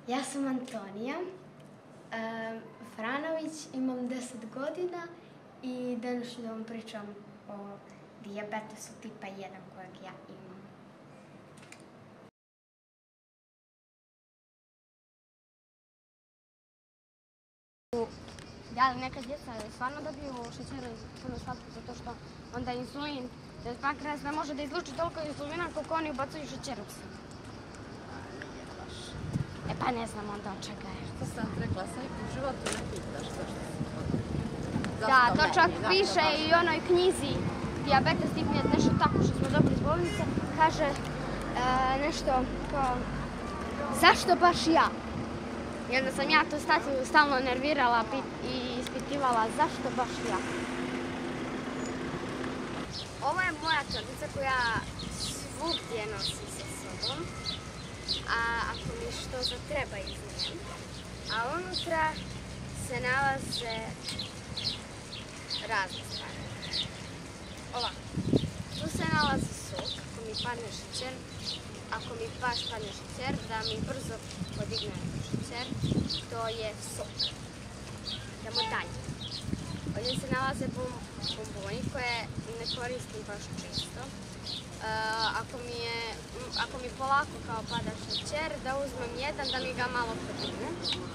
Ja sam Antonija Franović, imam 10 godina i danas ću da vam pričam o dijabetesu tipa 1 kojeg ja imam. Da li neka djeca stvarno dobiju šećera puno slatko zato što onda insulin, tj. pankreas ne može da izluči toliko insulina koliko oni ubacuju šećer u sebe. E pa ne znam onda od čega je. To sam rekla, sad u životu ne pitaš zašto si. Da, to čak piše i u onoj knjizi Dijabetes tip 1, nešto tako što smo dobili iz bolnice, kaže nešto kao zašto baš ja? I onda sam ja tu stalno nervirala i ispitivala zašto baš ja. Ovo je moja torbica koja svugdje nosi sa sobom, a ako mi što zatreba iznijem. A unutra se nalaze razne stvari. Ovako, tu se nalazi sok, ako mi padne šećer, ako mi baš padne šećer, da mi brzo podigne šećer, to je sok. Idemo dalje. Ovdje se nalaze bomboni koje ne koristim baš često. Ako mi polako kao pada šećer, da uzmem jedan, da mi ga malo podigne.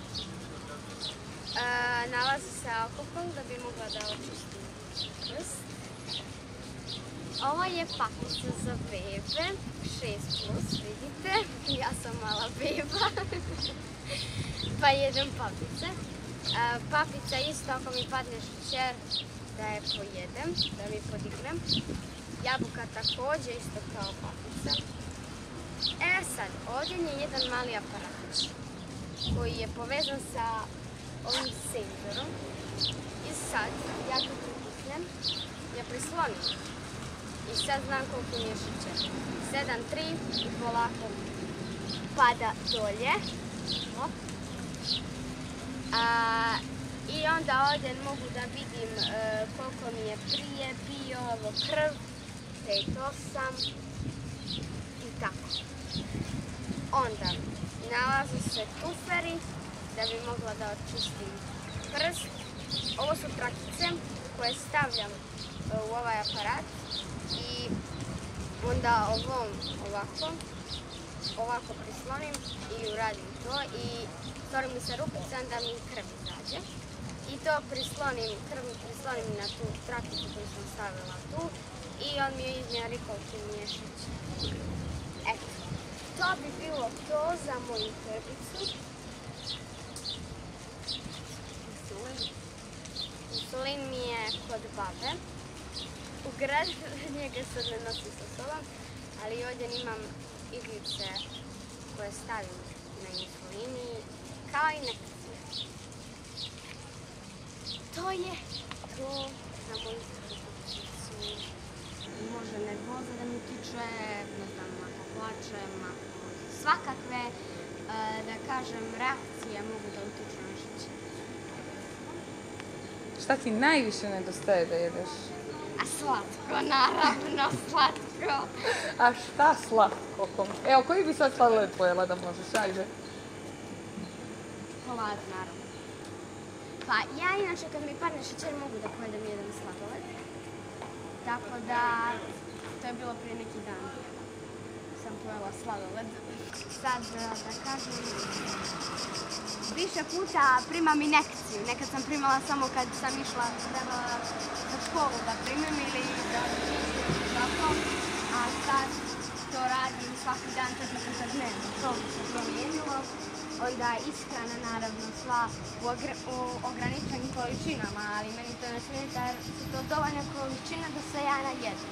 Nalazi se alkohol da bi mogla da očistim prst. Ovo je papica za bebe, 6+, vidite, ja sam mala beba, pa jedem papice. Papica isto ako mi padne šećer da je pojedem, da mi podignem. Jabuka također isto kao papica. E sad, ovdje je jedan mali aparatić koji je povezan sa ovim senzorom. I sad, ja to pritisnem, ja prislonim. I sad znam koliko mi je šećer. 7,3 i polako pada dolje. Hop. I onda ovdje mogu da vidim koliko mi je prije bio ovo krv, 5,8 i tako. Onda nalaze se tuferi da bi mogla da očistim prst. Ovo su trakice koje stavljam u ovaj aparat i onda ovom ovako prislonim i uradim to i stvori mi se rupica, onda mi krv izađe. I to krv prislonim na tu trakicu koju sam stavila tu i on mi je izmjeri koliko mi je šećer. Eto, to bi bilo to za moju torbicu. Insulin mi je kod babe. U gradu njega sad ne nosim sa sobom, ali ovdje imam iglice koje stavim na insulini, kao i nekakve. To je to za moju torbicu. Može nervoza da mi tiče, ne znam, ako plačem, svakakve, da kažem, reakcije mogu da utiču na šećer. Šta ti najviše nedostaje da jedeš? A slatko, naravno, slatko. A šta slatko? Evo, koji bi sad sladoled pojela da možeš? Ajde. Čokoladu, naravno. Pa ja inače kad mi padne šećer mogu da pojedem jedan sladoled. Tako da, to je bilo prije neki dan. Sam pojela sladoled. Sad, da kažem, više puta primam injekciju. Nekad sam primala samo kad sam išla, trebala za školu da primim ili da tako. A sad to radim svaki dan 4 puta dnevno. To mi se promijenilo. Onda ishrana naravno sva u ograničenim količinama, ali meni to ne smeta jer su to dovoljne količine da se ja najedem.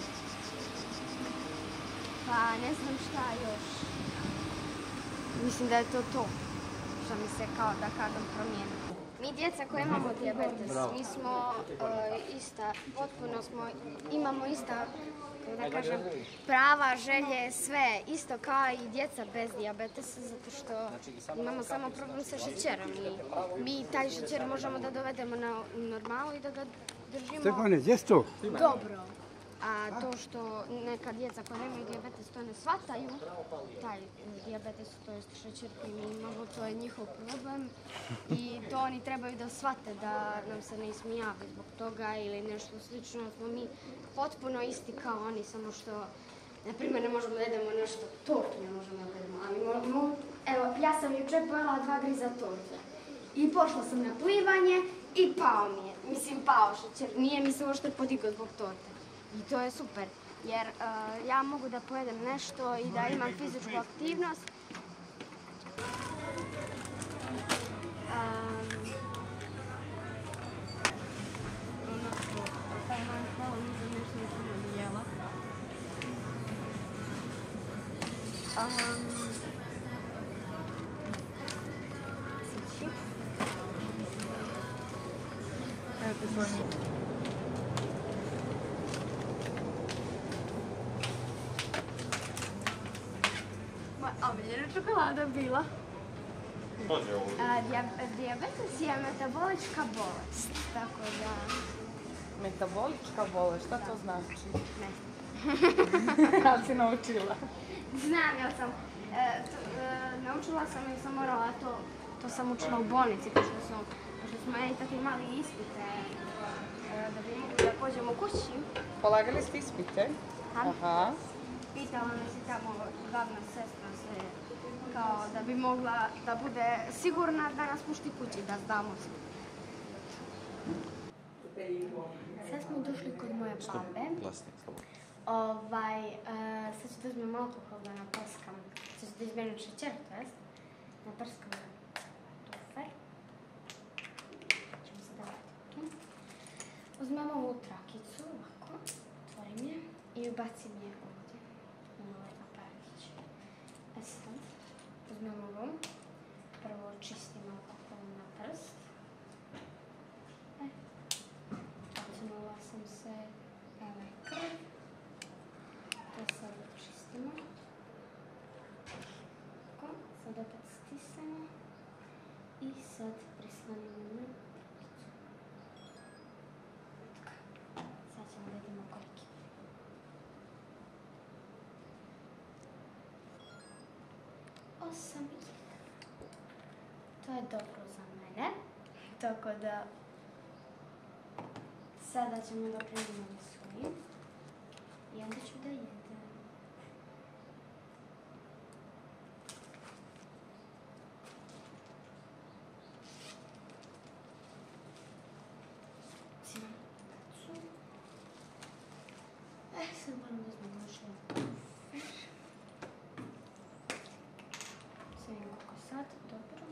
Pa ne znam šta još. Mislim da je to što mi se kao da kažem promijenilo. Mi djeca koji imamo dijabetes, mi smo imamo ista, da kažem, prava, želje, sve, isto kao i djeca bez dijabetesa, zato što imamo samo problem sa šećerom i mi taj šećer možemo da dovedemo na normalu i da ga držimo. Stefane, gdje si to? Dobro. A to što neka djeca koja nemaju dijabetes to ne shvataju, taj dijabetes, to jest šećer koji mi imamo, to je njihov problem i to oni trebaju da shvate da nam se ne ismijavaju zbog toga ili nešto slično. Smo mi potpuno isti kao oni, samo što, na primjer, ne možemo da jedemo nešto, tortu ne možemo da jedemo, ali evo, ja sam jučer pojela 2 griza torte i pošla sam na plivanje i pao mi je, pao šećer, nije mi se uopšte podigao zbog torte. I to je super, jer ja mogu da pojedem nešto i da imam fizičku aktivnost. Evo te svoj Omiljena čokolada bila. Dijabetes je metabolička bolest, tako da... Metabolička bolest, šta to znači? Ne. Kad si naučila? Znam, ja sam... Naučila sam jer sam morala to sam učila u bolnici, pošto smo i tako imali ispite da bi mogli da pođemo kući. Polagali ste ispite? Aha. Pitala nas i tamo glavna sestra se kao da bi mogla da bude sigurna da nas pušti kući, da zdamo se. Sad smo došli kod moje babe. Sad ću da uzmem alkohol da naprskam. Sad ću da izmenim šećer, to jest. Naprskam tufer. Ćemo se da vratiti. Uzmem ovu trakicu, ovako. Otvorim je i ubacim je ovdje. Na ovaj aparatić. Sad, uzmem ovo. Prvo čistim alkohol na prst. Ocinula sam se ovaj krv. To sad čistimo. Tako, sad opet stisamo. I sad prislanimo na trakicu. Sad ćemo da vidimo koliki. To je dobro za mene. Tako da sada ćemo da primimo insulin i onda ću da jedem. Uzimam tacu. Sad moram da uzmem još jedan tufer. Sad vidim koliko sad, dobro.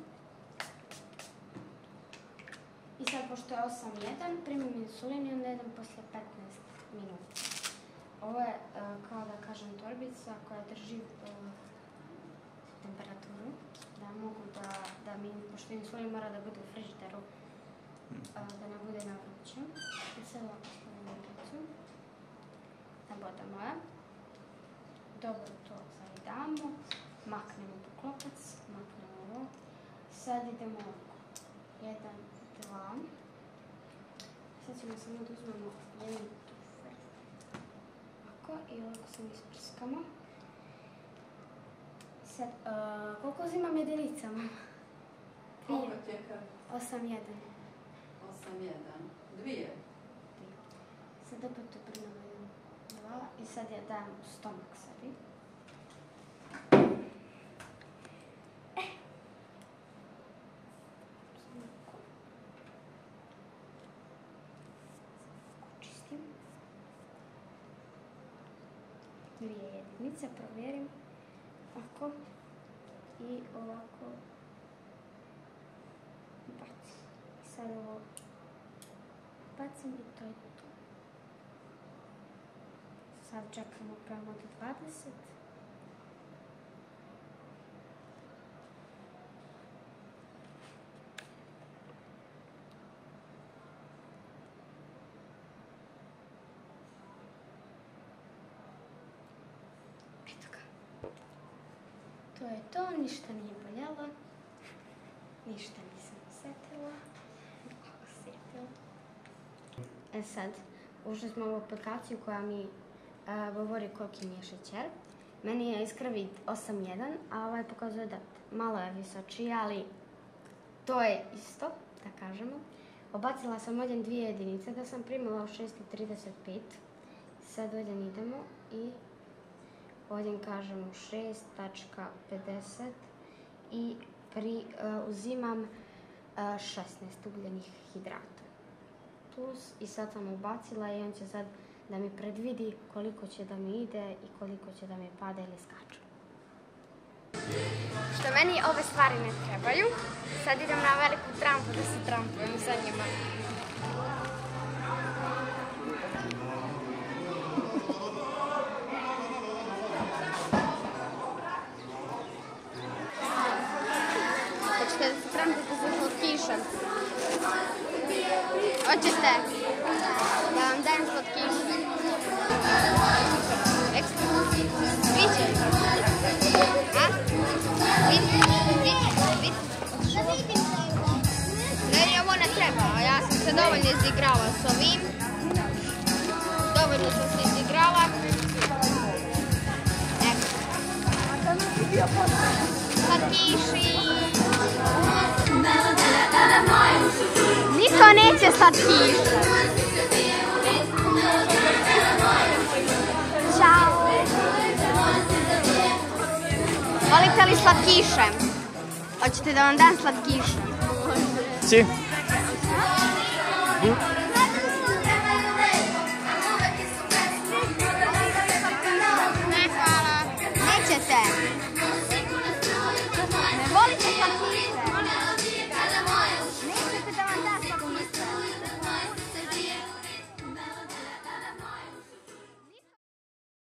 I sad, pošto je 8.1, primim insulin i onda jedem poslije 15 minuta. Ovo je, kao da kažem, torbica koja drži temperaturu. Da mogu da mi, pošto insulin mora da bude u frižideru, da ne bude na vrućem. I sad ovako stavimo rucu. Nabodamo je. Dobro to zajedamo. Maknemo poklopac, maknemo ovo. Sad idemo ovako. 1, 2. Sad ćemo samo da uzmemo jedan tufer. Ovako i ovako samo isprskamo. Sad, koliko uzimam jedinica, mama? Koliko ti je krv? 8.1. 8.1. 2. Sad opet to primamo 1, 2 i sad ja dajem u stomak sebi. Čistim. 2 jedinice, provjerim. Ovako. I ovako. Bacim. Sad ovo bacim i to je to. Sad čekamo pravo do 20. Eto ga. To je to, ništa nije boljelo. Ništa nisam osjetila. E sad, ušli smo u aplikaciju koja mi govori koliki mi je šećer. Meni je iz krvi 8,1, a ovaj pokazuje da malo je visočiji, ali to je isto, da kažemo. Obacila sam ovdje 2 jedinice, da sam primila u 6,35. Sad ovdje idemo i ovdje kažemo 6,50 i uzimam 16 ugljenih hidrata. Plus, i sad sam ubacila i on će sad da mi predvidi koliko će da mi ide i koliko će da mi pada ili skaču. Što meni ove stvari ne trebaju, sad idem na veliku trampu da se trampujem sa njima. Hoćete da se trampujete sa slatkišem? Hoćete da vam dajem slatkiš? Sviđa? A? Vidite? Meni ovo ne treba, ja sam se dovoljno izigrala s ovim. Dovoljno sam se izigrala. Evo. Slatkiši. Niko neće slatkiše. Ćao. Volite li slatkiše? Hoćete da vam dam slatkiše? Si.